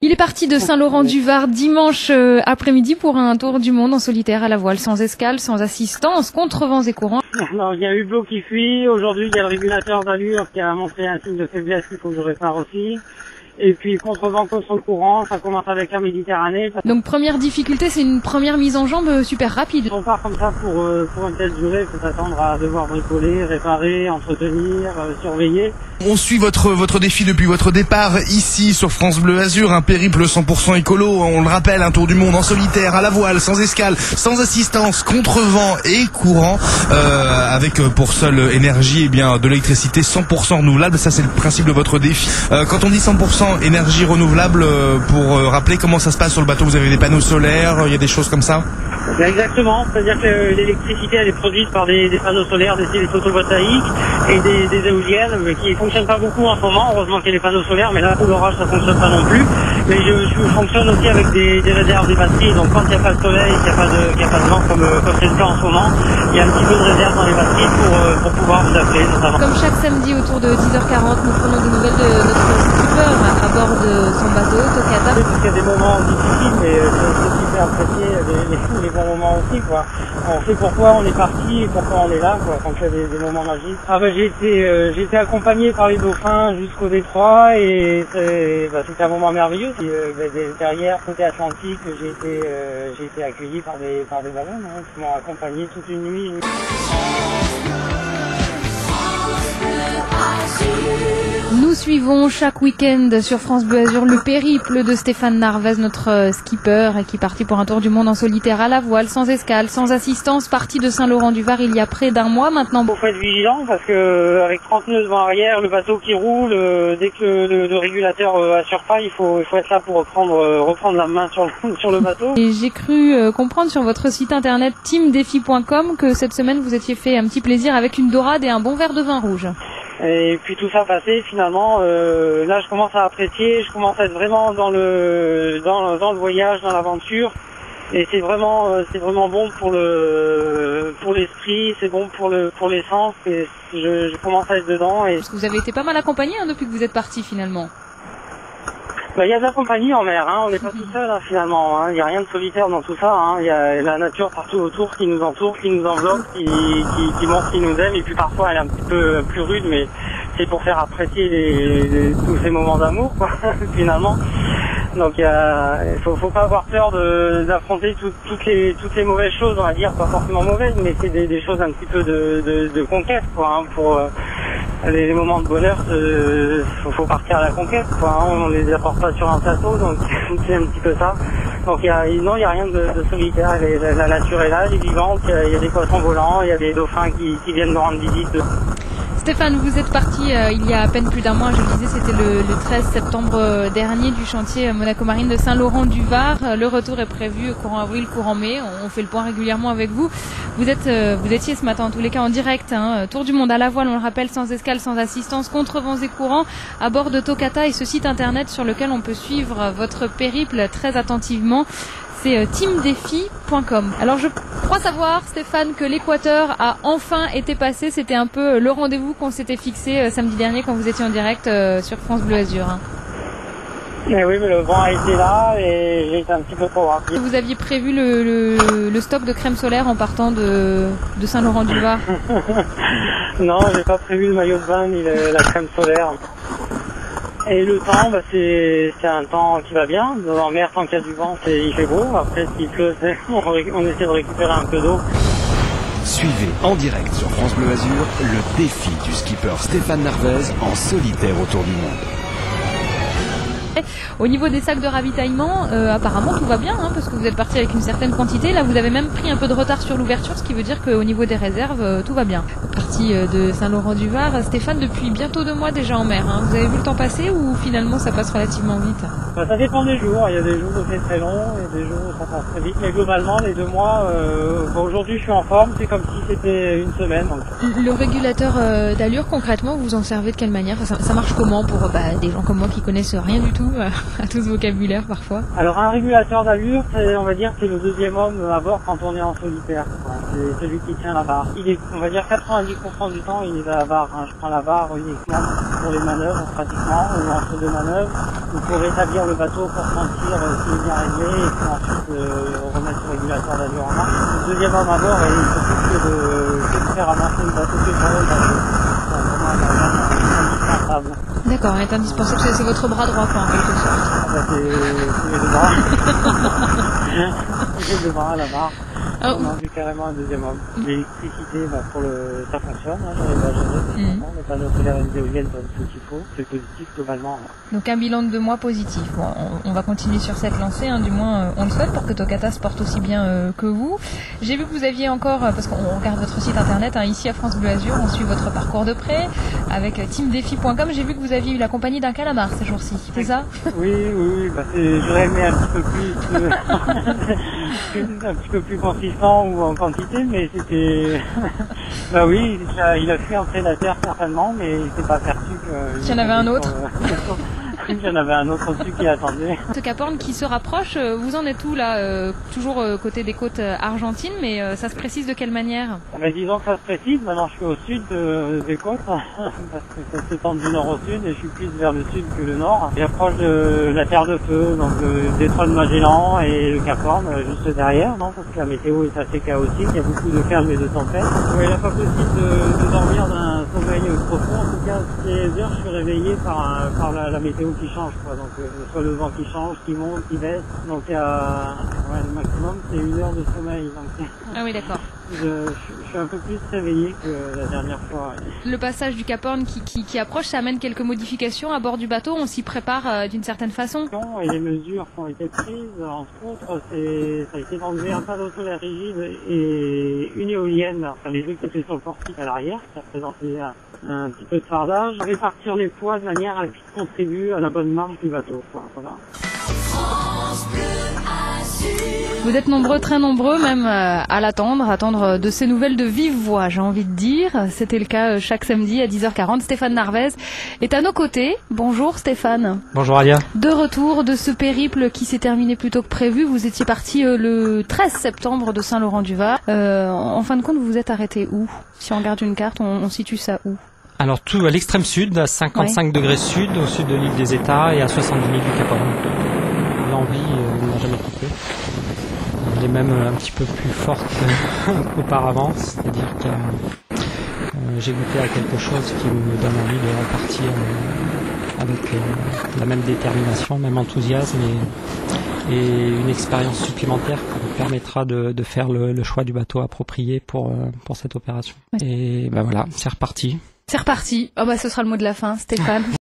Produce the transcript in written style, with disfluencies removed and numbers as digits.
Il est parti de Saint-Laurent-du-Var dimanche après-midi pour un tour du monde en solitaire à la voile, sans escale, sans assistance, contre vents et courants. Alors, il y a Hublot qui fuit, aujourd'hui il y a le régulateur d'allure qui a montré un signe de faiblesse qu'il faut que je répare aussi. Et puis contre vent, contre courant, ça commence avec la Méditerranée. Donc première difficulté, c'est une première mise en jambe super rapide. On part comme ça pour une telle durée, il faut s'attendre à devoir bricoler, réparer, entretenir, surveiller. On suit votre défi depuis votre départ ici sur France Bleu Azur, un périple 100% écolo, on le rappelle, un tour du monde en solitaire, à la voile, sans escale, sans assistance, contre vent et courant, avec pour seule énergie de l'électricité 100% renouvelable. Ça c'est le principe de votre défi. Quand on dit 100% énergie renouvelable, pour rappeler comment ça se passe sur le bateau, vous avez des panneaux solaires, il y a des choses comme ça? Exactement, c'est-à-dire que l'électricité elle est produite par des panneaux solaires, des photovoltaïques et des éoliennes qui fonctionnent pas beaucoup en ce moment. Heureusement qu'il y a les panneaux solaires, mais là pour l'orage ça fonctionne pas non plus. Mais je fonctionne aussi avec des réserves des batteries, donc quand il n'y a pas de soleil, qu'il n'y a pas de vent comme c'est le cas en ce moment, il y a un petit peu de réserve dans les batteries pour pouvoir vous appeler notamment. Comme chaque samedi autour de 10h40, nous prenons des nouvelles de notre skipper à bord de son bateau, Tokata. Il y a des moments difficiles, mais c'est super apprécié, les bons moments aussi, quoi. On sait pourquoi on est parti et pourquoi on est là, quoi, quand il y a des moments magiques. Ah bah j'ai été accompagné par les dauphins jusqu'au détroit et c'était un moment merveilleux. Derrière, côté Atlantique, j'ai été accueilli par des ballons qui m'ont accompagné toute une nuit. Nous suivons chaque week-end sur France Bleu Azur le périple de Stéphane Narvez, notre skipper, qui est parti pour un tour du monde en solitaire à la voile, sans escale, sans assistance, parti de Saint-Laurent-du-Var il y a près d'un mois maintenant. Il faut être vigilant parce que avec 30 nœuds devant arrière, le bateau qui roule, dès que le régulateur assure pas, il faut être là pour reprendre la main sur le bateau. Et j'ai cru comprendre sur votre site internet teamdefi.com que cette semaine vous étiez fait un petit plaisir avec une dorade et un bon verre de vin rouge. Et puis tout ça passé, finalement, là je commence à apprécier, je commence à être vraiment dans le voyage, dans l'aventure. Et c'est vraiment bon pour l'esprit, c'est bon pour l'essence. Et je commence à être dedans. Et parce que vous avez été pas mal accompagné depuis que vous êtes parti finalement. Il y a de la compagnie en mer, on n'est pas tout seul finalement, il n'y a rien de solitaire dans tout ça, il y a la nature partout autour qui nous entoure, qui nous enveloppe, qui montre qu'il nous aime, et puis parfois elle est un petit peu plus rude, mais c'est pour faire apprécier tous ces moments d'amour, quoi, finalement. Donc il faut pas avoir peur d'affronter toutes les mauvaises choses, on va dire, pas forcément mauvaises, mais c'est des choses un petit peu de conquête, quoi, pour les moments de bonheur, faut partir à la conquête, quoi, on les apporte pas sur un plateau, donc c'est un petit peu ça. Donc il y a rien de solitaire, la nature est là, elle est vivante, il y a des poissons volants, il y a des dauphins qui viennent nous rendre visite. Stéphane, vous êtes parti il y a à peine plus d'un mois, je le disais, c'était le 13 septembre dernier du chantier Monaco Marine de Saint-Laurent-du-Var. Le retour est prévu courant avril, courant mai. On fait le point régulièrement avec vous. Vous étiez ce matin en tous les cas en direct, tour du monde à la voile, on le rappelle, sans escale, sans assistance, contre vents et courants, à bord de Tokata et ce site internet sur lequel on peut suivre votre périple très attentivement. C'est teamdefi.com. Alors je crois savoir, Stéphane, que l'équateur a enfin été passé. C'était un peu le rendez-vous qu'on s'était fixé samedi dernier quand vous étiez en direct sur France Bleu Azur. Mais oui, mais le vent a été là et j'ai été un petit peu trop rapide. Vous aviez prévu le stock de crème solaire en partant de Saint-Laurent-du-Var? Non, j'ai pas prévu le maillot de bain ni la crème solaire. Et le temps, c'est un temps qui va bien. En mer, tant qu'il y a du vent, il fait beau. Après, s'il pleut, on essaie de récupérer un peu d'eau. Suivez en direct sur France Bleu Azur le défi du skipper Stéphane Narvez en solitaire autour du monde. Au niveau des sacs de ravitaillement, apparemment tout va bien, parce que vous êtes parti avec une certaine quantité. Là, vous avez même pris un peu de retard sur l'ouverture, ce qui veut dire qu'au niveau des réserves, tout va bien. Parti de Saint-Laurent-du-Var, Stéphane, depuis bientôt 2 mois déjà en mer. Vous avez vu le temps passer ou finalement ça passe relativement vite? Ça dépend des jours. Il y a des jours où c'est très long et des jours où ça passe très vite. Mais globalement, les 2 mois, aujourd'hui je suis en forme, c'est comme si c'était une semaine. Donc. Le régulateur d'allure, concrètement, vous en servez de quelle manière? Ça marche comment pour des gens comme moi qui connaissent rien du tout à tout ce vocabulaire parfois? Alors un régulateur d'allure, on va dire c'est le deuxième homme à bord quand on est en solitaire. C'est celui qui tient la barre. On va dire 90% du temps il est à la barre. Je prends la barre uniquement pour les manœuvres pratiquement, ou entre deux manœuvres, ou pour rétablir le bateau pour sentir s'il est bien réglé, et puis ensuite remettre le régulateur d'allure en marche. Le deuxième homme à bord, il s'occupe que de faire avancer le bateau que sur le bateau. C'est vraiment un indispensable. D'accord, il est indispensable, c'est votre bras droit quoi en quelque sorte. Ah bah c'est les deux bras. C'est les deux bras là-bas. Oh. On a vu carrément un deuxième homme. L'électricité, ça fonctionne, j'arrive à gérer. Les panneaux solaires et les éoliennes donnent tout ce qu'il faut. C'est positif globalement. Donc un bilan de 2 mois positif. Bon, on va continuer sur cette lancée, du moins on le souhaite pour que Tokata se porte aussi bien que vous. J'ai vu que vous aviez encore, parce qu'on regarde votre site internet, ici à France Bleu Azur, on suit votre parcours de près avec teamdefi.com. J'ai vu que vous aviez eu la compagnie d'un calamar ces jours-ci, c'est ça? Oui, j'aurais aimé un petit peu plus, un petit peu plus consistant ou en quantité, mais c'était, oui, il a fui entrer la terre certainement, mais il s'est pas aperçu que... S'il y en avait un autre. Il y en avait un autre au-dessus qui attendait. Ce Cap Horn qui se rapproche, vous en êtes où là? Toujours côté des côtes argentines, mais ça se précise de quelle manière? Disons que ça se précise, maintenant je suis au sud des côtes, parce que ça s'étend du nord au sud et je suis plus vers le sud que le nord. J'approche de la Terre de Feu, donc le détroit de Magellan et le Cap Horn juste derrière, parce que la météo est assez chaotique, il y a beaucoup de calme et de tempête. Il n'est pas possible de dormir d'un sommeil profond, en tout cas, toutes les heures je suis réveillé par la météo qui change, quoi. Donc soit le vent qui change, qui monte, qui baisse, donc le maximum c'est 1 heure de sommeil. Donc, ah oui, d'accord. Je suis un peu plus réveillé que la dernière fois. Le passage du Cap Horn qui approche, ça amène quelques modifications à bord du bateau, on s'y prépare d'une certaine façon? Et les mesures qui ont été prises, entre autres, ça a été d'enlever un panneau solaire rigide et une éolienne, enfin les deux qui étaient sur le portique à l'arrière, ça représentait un petit peu de fardage, répartir les poids de manière à ce qu'ils contribuent à la bonne marche du bateau. Voilà. Vous êtes nombreux, très nombreux même à attendre de ces nouvelles de vive voix, j'ai envie de dire. C'était le cas chaque samedi à 10h40. Stéphane Narvez est à nos côtés. Bonjour Stéphane. Bonjour Alia. De retour de ce périple qui s'est terminé plus tôt que prévu. Vous étiez parti le 13 septembre de Saint-Laurent-du-Var. En fin de compte, vous vous êtes arrêté où? Si on regarde une carte, on situe ça où? Alors tout à l'extrême sud, à 55 degrés sud, au sud de l'île des États et à 70 000 du Cap Horn. L'envie n'a jamais coupé. Elle est même un petit peu plus forte qu'auparavant, c'est-à-dire que j'ai goûté à quelque chose qui me donne envie de repartir avec la même détermination, même enthousiasme et une expérience supplémentaire qui me permettra de faire le choix du bateau approprié pour cette opération. Et voilà, c'est reparti. C'est reparti. Ce sera le mot de la fin, Stéphane.